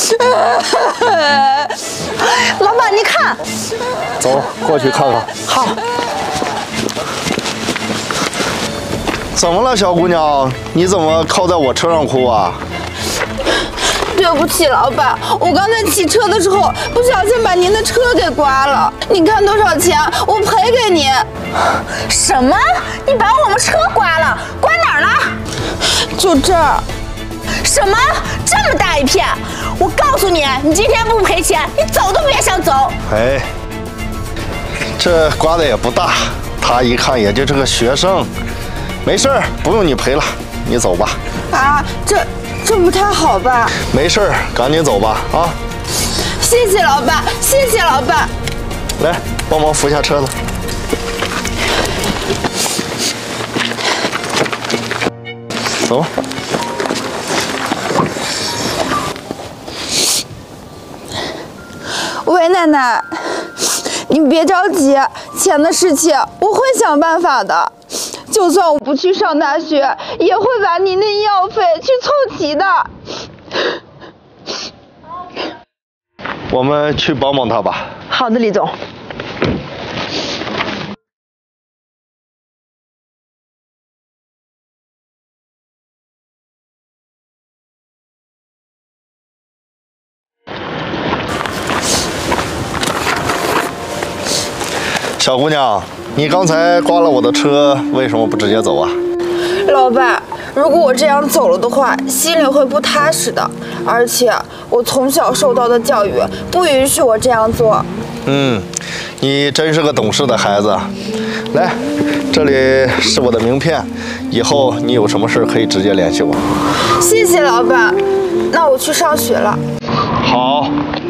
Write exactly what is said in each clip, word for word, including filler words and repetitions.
老板，你看， 走过去看看。 好。 怎么了，小姑娘？你怎么靠在我车上哭啊？ 对不起，老板，我刚才骑车的时候不小心把您的车给刮了。你看多少钱，我赔给您。 什么？你把我们车刮了？刮哪儿了？ 就这儿。 什么？这么大一片？我告诉你，你今天不赔钱，你走都别想走。 哎，这刮的也不大，他一看也就是个学生，没事儿，不用你赔了，你走吧。 啊，这这不太好吧？ 没事儿，赶紧走吧，啊！ 谢谢老板，谢谢老板。 来，帮忙扶下车子。走吧。 喂，奶奶，你别着急，钱的事情我会想办法的。就算我不去上大学，也会把您的医药费去凑齐的。 我们去帮帮他吧。 好的，李总。 小姑娘，你刚才刮了我的车，为什么不直接走啊？ 老板，如果我这样走了的话，心里会不踏实的。而且我从小受到的教育不允许我这样做。 嗯，你真是个懂事的孩子。来，这里是我的名片，以后你有什么事可以直接联系我。 谢谢老板，那我去上学了。 好。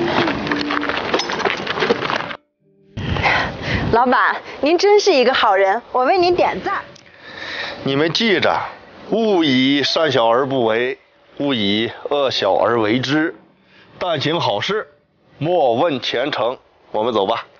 老板，您真是一个好人，我为您点赞。 你们记着，勿以善小而不为，勿以恶小而为之。但行好事，莫问前程。我们走吧。